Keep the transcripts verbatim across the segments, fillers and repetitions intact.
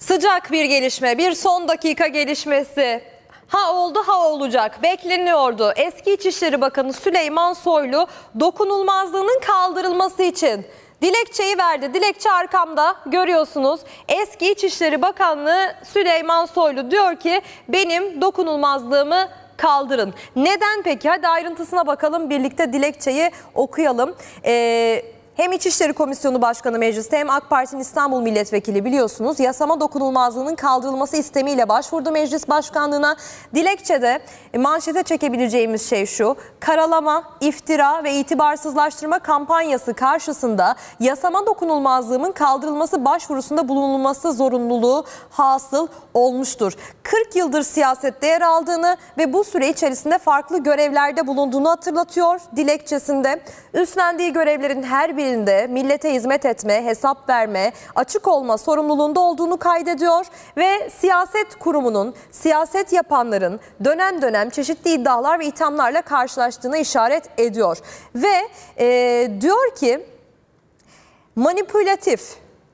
Sıcak bir gelişme, bir son dakika gelişmesi. Ha oldu ha olacak, bekleniyordu. Eski İçişleri Bakanı Süleyman Soylu dokunulmazlığının kaldırılması için dilekçeyi verdi. Dilekçe arkamda görüyorsunuz. Eski İçişleri Bakanlığı Süleyman Soylu diyor ki benim dokunulmazlığımı kaldırın. Neden peki? Hadi ayrıntısına bakalım, birlikte dilekçeyi okuyalım. Ee, Hem İçişleri Komisyonu Başkanı mecliste hem AK Parti'nin İstanbul Milletvekili biliyorsunuz yasama dokunulmazlığının kaldırılması istemiyle başvurdu meclis başkanlığına. Dilekçede manşete çekebileceğimiz şey şu: karalama, iftira ve itibarsızlaştırma kampanyası karşısında yasama dokunulmazlığının kaldırılması başvurusunda bulunulması zorunluluğu hasıl olmuştur. kırk yıldır siyasette yer aldığını ve bu süre içerisinde farklı görevlerde bulunduğunu hatırlatıyor dilekçesinde. Üstlendiği görevlerin her birinde millete hizmet etme, hesap verme, açık olma sorumluluğunda olduğunu kaydediyor ve siyaset kurumunun, siyaset yapanların dönem dönem çeşitli iddialar ve ithamlarla karşılaştığını işaret ediyor. Ve e, diyor ki manipülatif,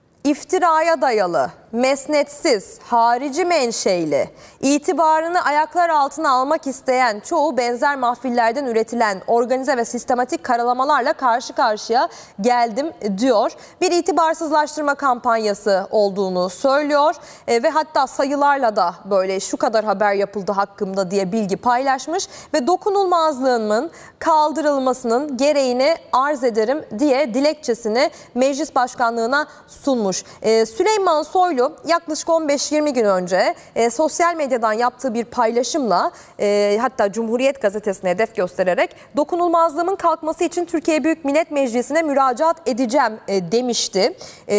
iftiraya dayalı, mesnetsiz, harici menşeili, itibarını ayaklar altına almak isteyen, çoğu benzer mahfillerden üretilen organize ve sistematik karalamalarla karşı karşıya geldim diyor. Bir itibarsızlaştırma kampanyası olduğunu söylüyor e, ve hatta sayılarla da böyle şu kadar haber yapıldı hakkımda diye bilgi paylaşmış ve dokunulmazlığımın kaldırılmasının gereğini arz ederim diye dilekçesini meclis başkanlığına sunmuş. E, Süleyman Soylu yaklaşık on beş yirmi gün önce e, sosyal medyadan yaptığı bir paylaşımla e, hatta Cumhuriyet Gazetesi'ne hedef göstererek dokunulmazlığımın kalkması için Türkiye Büyük Millet Meclisi'ne müracaat edeceğim e, demişti.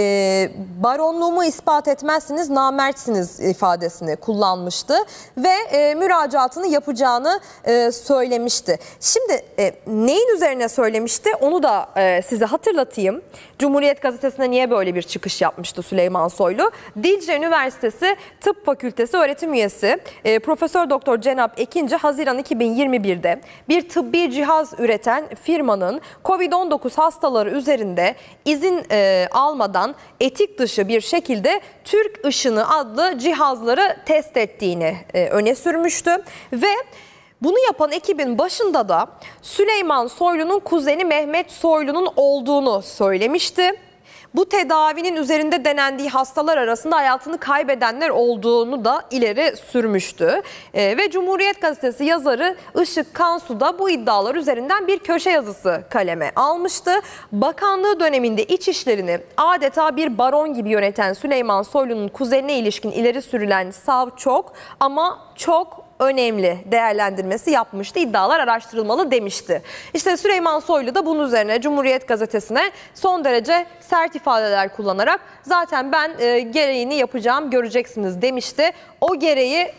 E, baronluğumu ispat etmezsiniz, namertsiniz ifadesini kullanmıştı ve e, müracaatını yapacağını e, söylemişti. Şimdi e, neyin üzerine söylemişti onu da e, size hatırlatayım. Cumhuriyet Gazetesi'ne niye böyle bir çıkış yapmıştı Süleyman Soylu? Dicle Üniversitesi Tıp Fakültesi öğretim üyesi e, Profesör Doktor Cenap Ekinci Haziran iki bin yirmi bir'de bir tıbbi cihaz üreten firmanın Covid on dokuz hastaları üzerinde izin e, almadan etik dışı bir şekilde Türk Işını adlı cihazları test ettiğini e, öne sürmüştü ve bunu yapan ekibin başında da Süleyman Soylu'nun kuzeni Mehmet Soylu'nun olduğunu söylemişti. Bu tedavinin üzerinde denendiği hastalar arasında hayatını kaybedenler olduğunu da ileri sürmüştü. E, ve Cumhuriyet Gazetesi yazarı Işık Kansu da bu iddialar üzerinden bir köşe yazısı kaleme almıştı. Bakanlığı döneminde iç işlerini adeta bir baron gibi yöneten Süleyman Soylu'nun kuzenine ilişkin ileri sürülen sav çok ama çok önemli değerlendirmesi yapmıştı. İddialar araştırılmalı demişti. İşte Süleyman Soylu da bunun üzerine Cumhuriyet Gazetesi'ne son derece sert ifadeler kullanarak zaten ben e, gereğini yapacağım, göreceksiniz demişti. O gereği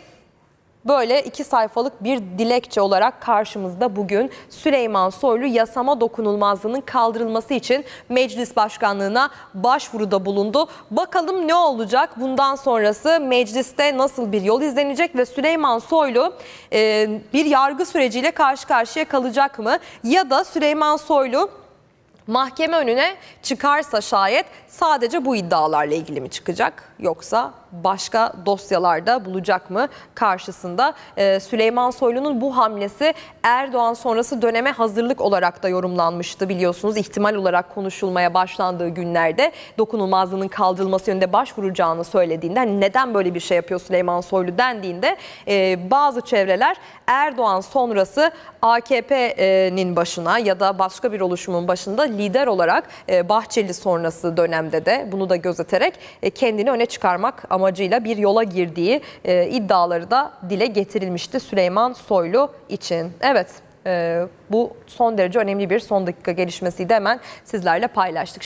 böyle iki sayfalık bir dilekçe olarak karşımızda bugün. Süleyman Soylu yasama dokunulmazlığının kaldırılması için meclis başkanlığına başvuruda bulundu. Bakalım ne olacak? Bundan sonrası mecliste nasıl bir yol izlenecek ve Süleyman Soylu e, bir yargı süreciyle karşı karşıya kalacak mı? Ya da Süleyman Soylu mahkeme önüne çıkarsa şayet sadece bu iddialarla ilgili mi çıkacak, yoksa başka dosyalarda bulacak mı karşısında? Ee, Süleyman Soylu'nun bu hamlesi Erdoğan sonrası döneme hazırlık olarak da yorumlanmıştı biliyorsunuz. İhtimal olarak konuşulmaya başlandığı günlerde dokunulmazlığının kaldırılması yönünde başvuracağını söylediğinde, hani neden böyle bir şey yapıyor Süleyman Soylu dendiğinde e, bazı çevreler Erdoğan sonrası A K P'nin başına ya da başka bir oluşumun başında lider olarak e, Bahçeli sonrası dönemde de bunu da gözeterek e, kendini öne çıkarmak amacıyla bir yola girdiği e, iddiaları da dile getirilmişti Süleyman Soylu için. Evet, e, bu son derece önemli bir son dakika gelişmesiydi, hemen sizlerle paylaştık.